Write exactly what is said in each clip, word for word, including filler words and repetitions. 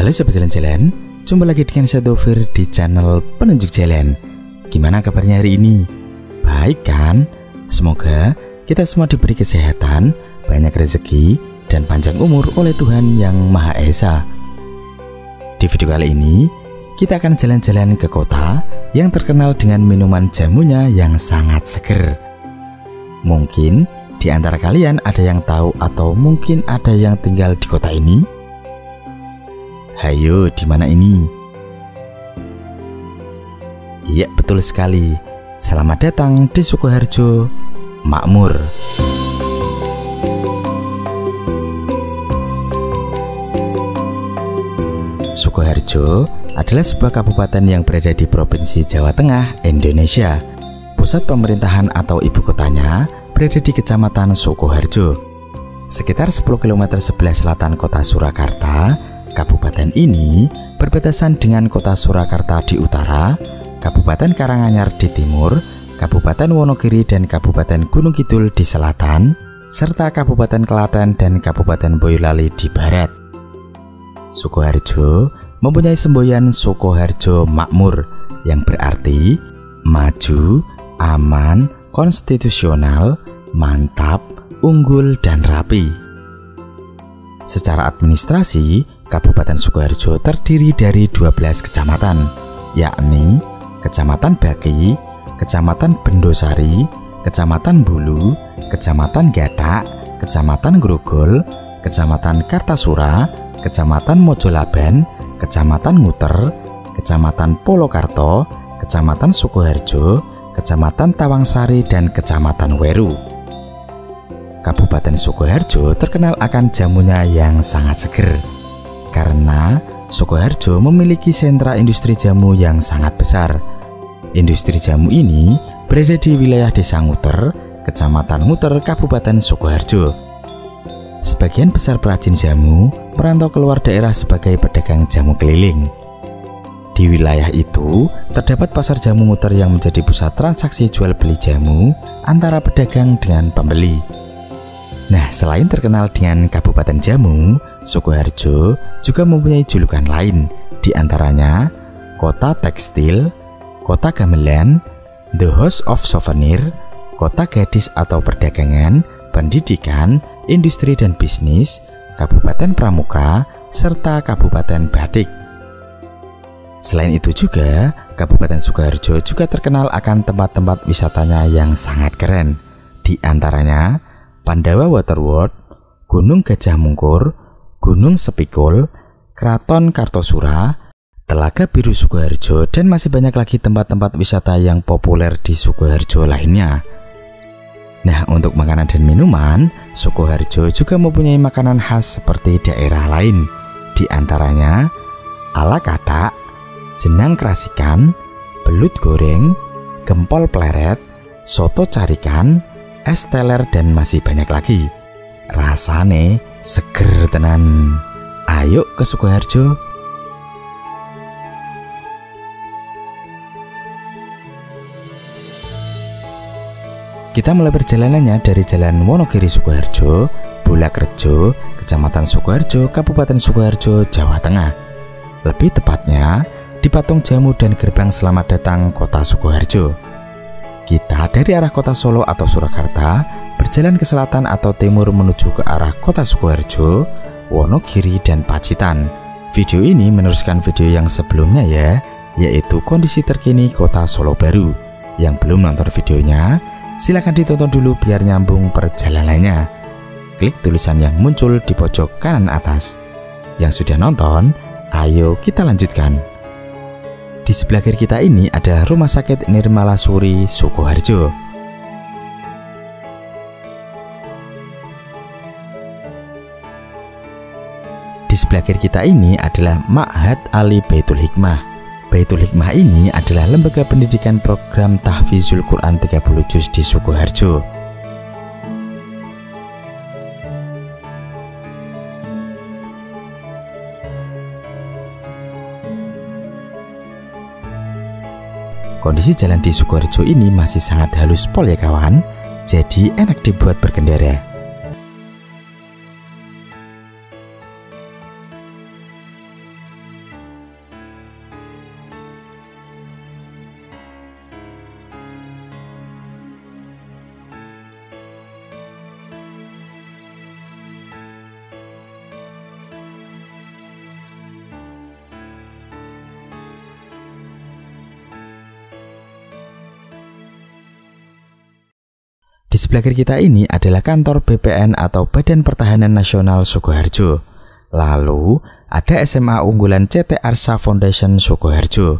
Halo sobat jalan-jalan, jumpa lagi dengan saya Taufir di channel Penunjuk Jalan. Gimana kabarnya hari ini? Baik kan? Semoga kita semua diberi kesehatan, banyak rezeki, dan panjang umur oleh Tuhan Yang Maha Esa. Di video kali ini, kita akan jalan-jalan ke kota yang terkenal dengan minuman jamunya yang sangat seger. Mungkin di antara kalian ada yang tahu atau mungkin ada yang tinggal di kota ini. Hayo, di mana ini? Iya, betul sekali. Selamat datang di Sukoharjo Makmur. Sukoharjo adalah sebuah kabupaten yang berada di Provinsi Jawa Tengah, Indonesia. Pusat pemerintahan atau ibu kotanya berada di Kecamatan Sukoharjo. Sekitar sepuluh kilometer sebelah selatan kota Surakarta. Kabupaten ini berbatasan dengan kota Surakarta di utara, Kabupaten Karanganyar di timur, Kabupaten Wonogiri dan Kabupaten Gunung Kidul di selatan, serta Kabupaten Klaten dan Kabupaten Boyolali di barat. Sukoharjo mempunyai semboyan Sukoharjo Makmur yang berarti maju, aman, konstitusional, mantap, unggul, dan rapi. Secara administrasi, Kabupaten Sukoharjo terdiri dari dua belas kecamatan, yakni Kecamatan Baki, Kecamatan Bendosari, Kecamatan Bulu, Kecamatan Gatak, Kecamatan Grogol, Kecamatan Kartasura, Kecamatan Mojolaban, Kecamatan Nguter, Kecamatan Polokarto, Kecamatan Sukoharjo, Kecamatan Tawangsari, dan Kecamatan Weru. Kabupaten Sukoharjo terkenal akan jamunya yang sangat seger, karena Sukoharjo memiliki sentra industri jamu yang sangat besar. Industri jamu ini berada di wilayah Desa Nguter, Kecamatan Nguter, Kabupaten Sukoharjo. Sebagian besar perajin jamu merantau keluar daerah sebagai pedagang jamu keliling. Di wilayah itu terdapat pasar jamu Nguter yang menjadi pusat transaksi jual beli jamu antara pedagang dengan pembeli. Nah, selain terkenal dengan Kabupaten Jamu, Sukoharjo juga mempunyai julukan lain, diantaranya Kota Tekstil, Kota Gamelan, The House of Souvenir, Kota Gadis atau Perdagangan, Pendidikan, Industri dan Bisnis, Kabupaten Pramuka, serta Kabupaten Batik. Selain itu juga, Kabupaten Sukoharjo juga terkenal akan tempat-tempat wisatanya yang sangat keren, diantaranya Pandawa Waterworld, Gunung Gajah Mungkur, Gunung Sepikul, Keraton Kartosura, Telaga Biru Sukoharjo, dan masih banyak lagi tempat-tempat wisata yang populer di Sukoharjo lainnya. Nah, untuk makanan dan minuman, Sukoharjo juga mempunyai makanan khas seperti daerah lain, diantaranya ala katak, jenang kerasikan, belut goreng, gempol pleret, soto carikan, es teler, dan masih banyak lagi. Rasane seger tenan. Ayo ke Sukoharjo. Kita mulai perjalanannya dari Jalan Wonogiri Sukoharjo, Bulakrejo, Kecamatan Sukoharjo, Kabupaten Sukoharjo, Jawa Tengah. Lebih tepatnya di Patung Jamu dan Gerbang Selamat Datang Kota Sukoharjo. Kita dari arah kota Solo atau Surakarta berjalan ke selatan atau timur menuju ke arah kota Sukoharjo, Wonogiri, dan Pacitan. Video ini meneruskan video yang sebelumnya ya, yaitu kondisi terkini kota Solo baru. Yang belum nonton videonya, silahkan ditonton dulu biar nyambung perjalanannya. Klik tulisan yang muncul di pojok kanan atas. Yang sudah nonton, ayo kita lanjutkan. Di sebelah kiri kita ini adalah Rumah Sakit Nirmalasuri Sukoharjo. Di sebelah kiri kita ini adalah Ma'had Ali Baitul Hikmah. Baitul Hikmah ini adalah lembaga pendidikan program Tahfizul Quran tiga puluh juz di Sukoharjo. Kondisi jalan di Sukoharjo ini masih sangat halus pol ya kawan, jadi enak dibuat berkendara. Di sebelah kiri kita ini adalah kantor B P N atau Badan Pertahanan Nasional Sukoharjo. Lalu ada S M A unggulan C T Arsa Foundation Sukoharjo.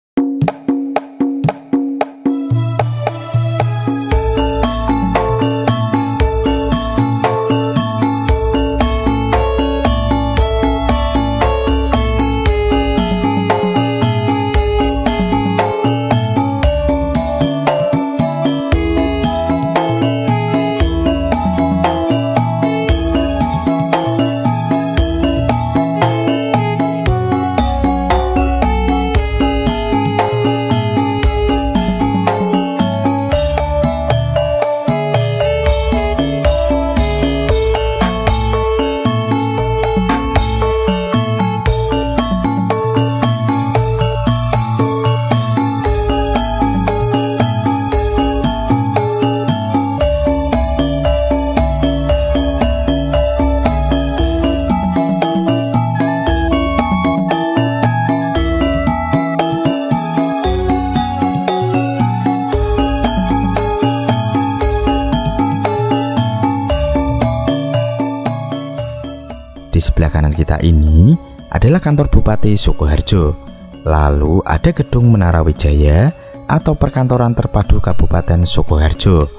Di sebelah kanan kita ini adalah kantor Bupati Sukoharjo. Lalu ada gedung Menara Wijaya atau perkantoran terpadu Kabupaten Sukoharjo.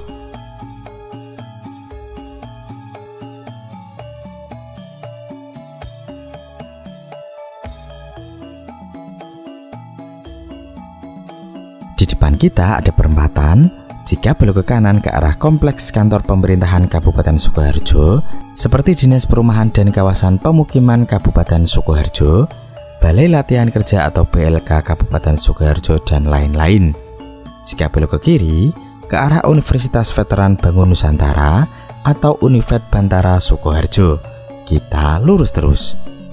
Di depan kita ada perempatan. Jika belok ke kanan ke arah kompleks kantor pemerintahan Kabupaten Sukoharjo, seperti Dinas Perumahan dan Kawasan Pemukiman Kabupaten Sukoharjo, Balai Latihan Kerja atau B L K Kabupaten Sukoharjo, dan lain-lain. Jika belok ke kiri, ke arah Universitas Veteran Bangun Nusantara atau Univet Bantara Sukoharjo, kita lurus terus.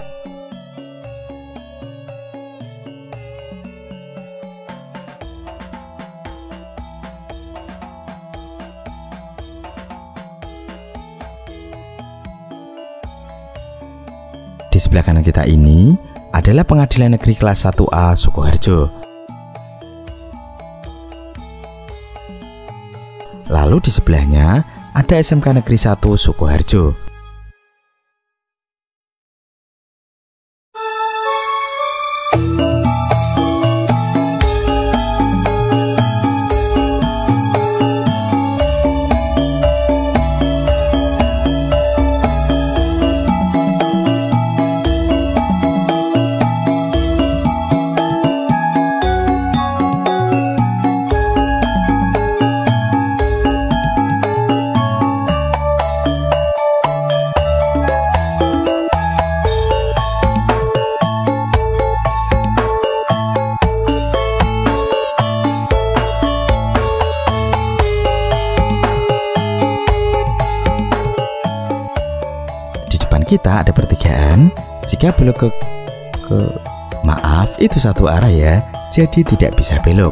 Di sebelah kanan kita ini adalah Pengadilan Negeri Kelas satu A Sukoharjo. Lalu di sebelahnya ada S M K Negeri satu Sukoharjo. Kita ada pertigaan. Jika belok ke, ke maaf itu satu arah ya, jadi tidak bisa belok.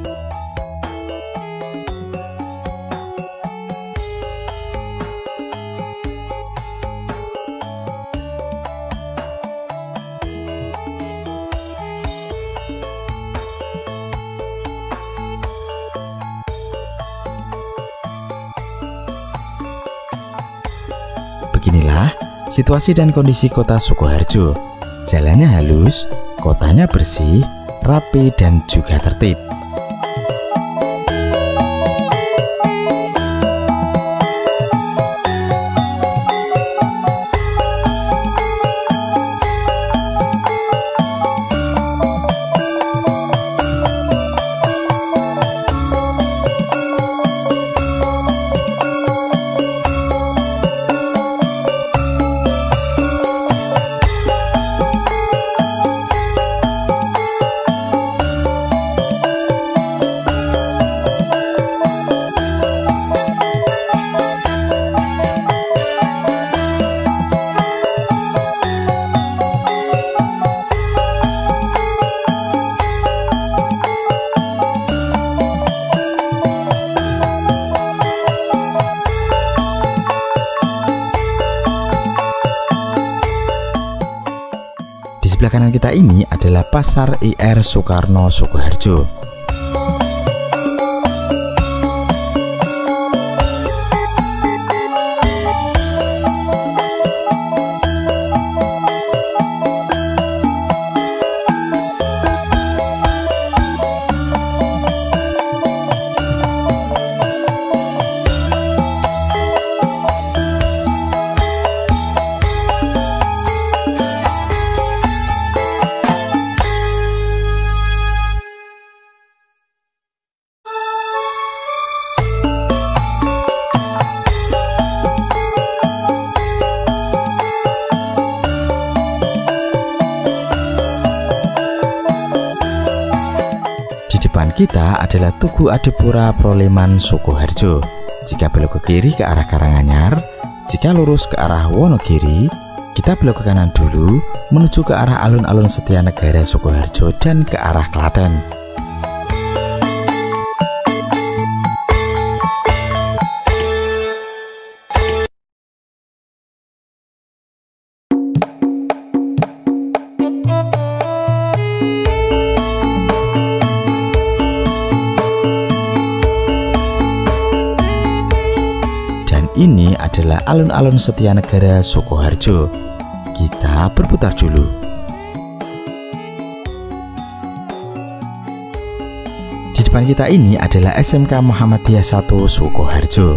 Beginilah situasi dan kondisi kota Sukoharjo. Jalannya halus, kotanya bersih, rapi, dan juga tertib. Sebelah kanan kita ini adalah Pasar I R Soekarno Sukoharjo. kita adalah Tugu Adipura Proleman Sukoharjo. Jika belok ke kiri ke arah Karanganyar, jika lurus ke arah Wonogiri, kita belok ke kanan dulu menuju ke arah alun-alun Setianegara Sukoharjo dan ke arah Klaten. Ini adalah alun-alun Setianegara Sukoharjo. Kita berputar dulu. Di depan kita ini adalah S M K Muhammadiyah satu Sukoharjo.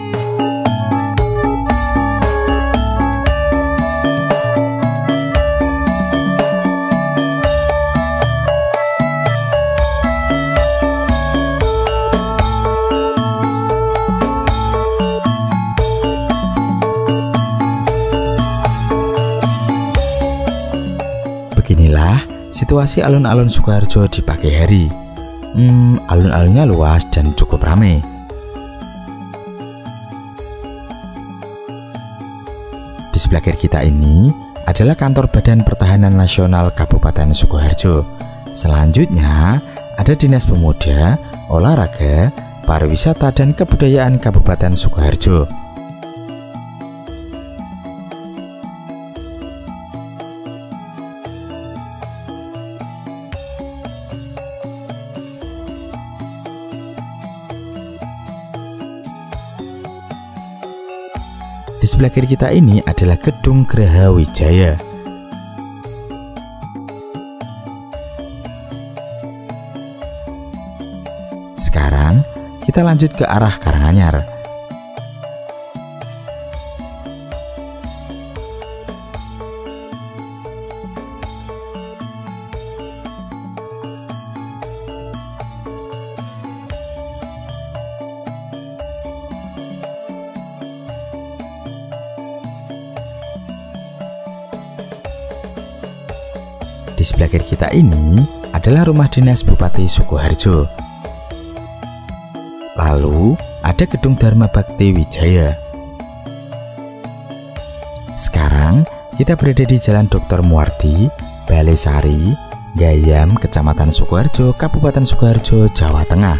Beginilah situasi alun-alun Sukoharjo di pagi hari. Hmm, alun-alunnya luas dan cukup ramai. Di sebelah kiri kita ini adalah kantor Badan Pertahanan Nasional Kabupaten Sukoharjo. Selanjutnya ada Dinas Pemuda, Olahraga, Pariwisata dan Kebudayaan Kabupaten Sukoharjo. Di sebelah kiri kita ini adalah Gedung Graha Wijaya. Sekarang kita lanjut ke arah Karanganyar. Di sebelah kiri kita ini adalah rumah dinas Bupati Sukoharjo. Lalu ada Gedung Dharma Bakti Wijaya. Sekarang kita berada di Jalan Doktor Muardi, Balai Sari, Gayam, Kecamatan Sukoharjo, Kabupaten Sukoharjo, Jawa Tengah.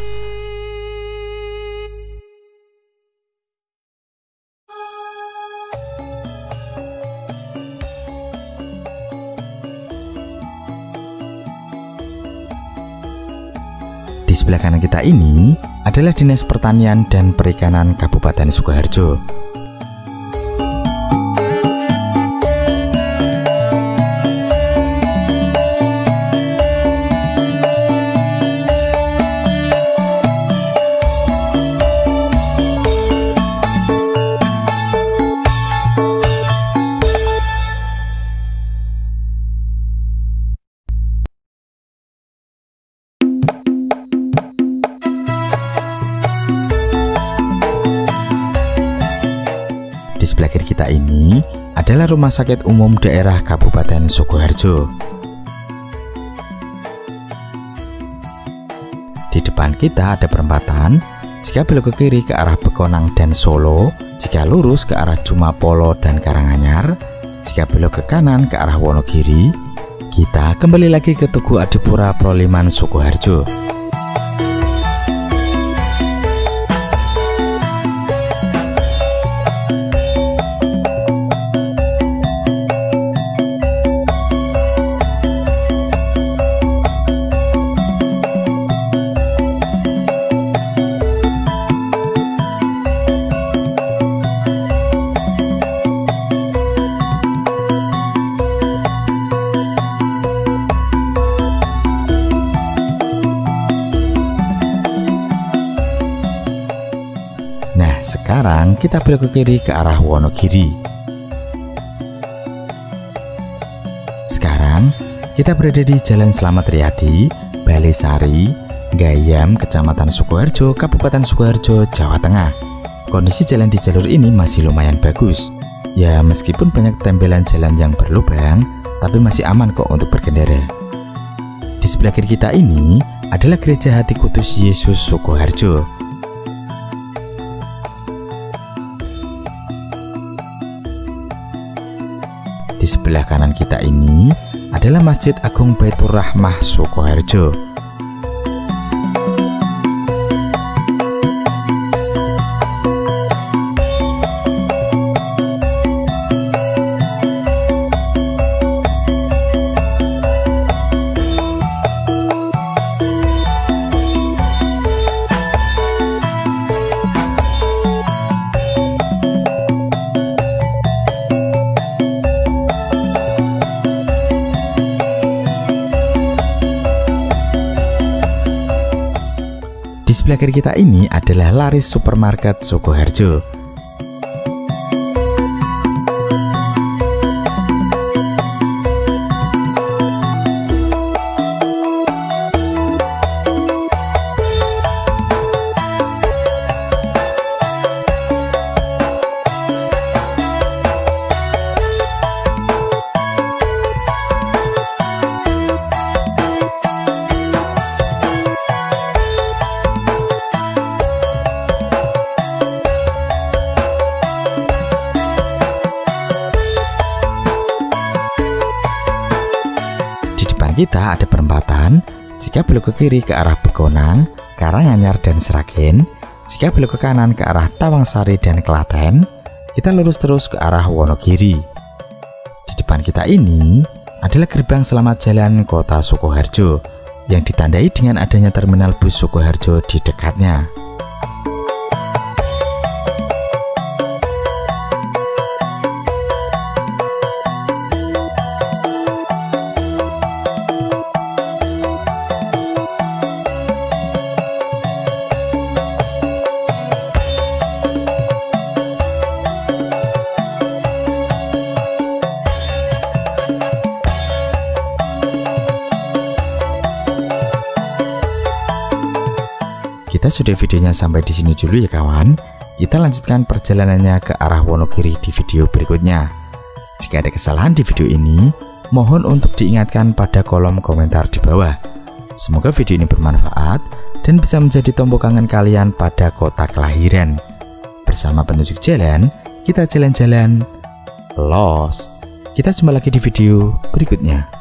Di sebelah kanan kita ini adalah Dinas Pertanian dan Perikanan Kabupaten Sukoharjo. Di sebelah kiri kita ini adalah Rumah Sakit Umum Daerah Kabupaten Sukoharjo. Di depan kita ada perempatan. Jika belok ke kiri ke arah Bekonang dan Solo, jika lurus ke arah Jumapolo dan Karanganyar, jika belok ke kanan ke arah Wonogiri, kita kembali lagi ke Tugu Adipura Proleman Sukoharjo. Sekarang kita belok ke kiri ke arah Wonogiri. Sekarang kita berada di Jalan Slamet Riyadi, Balai Sari, Gayam, Kecamatan Sukoharjo, Kabupaten Sukoharjo, Jawa Tengah. Kondisi jalan di jalur ini masih lumayan bagus. Ya, meskipun banyak tempelan jalan yang berlubang, tapi masih aman kok untuk berkendara. Di sebelah kiri kita ini adalah Gereja Hati Kudus Yesus Sukoharjo. Di sebelah kanan kita ini adalah Masjid Agung Baitur Rahmah Sukoharjo. Di sebelah kiri kita ini adalah Laris Supermarket Sukoharjo. Kita ada perempatan. Jika belok ke kiri ke arah Begonang, Karanganyar dan Sragen. Jika belok ke kanan ke arah Tawangsari dan Klaten, kita lurus terus ke arah Wonogiri. Di depan kita ini adalah gerbang Selamat Jalan Kota Sukoharjo yang ditandai dengan adanya terminal bus Sukoharjo di dekatnya. Kita sudah videonya sampai di sini dulu ya kawan. Kita lanjutkan perjalanannya ke arah Wonogiri di video berikutnya. Jika ada kesalahan di video ini, mohon untuk diingatkan pada kolom komentar di bawah. Semoga video ini bermanfaat dan bisa menjadi tombol kangen kalian pada kota kelahiran. Bersama penunjuk jalan, kita jalan-jalan los. Kita jumpa lagi di video berikutnya.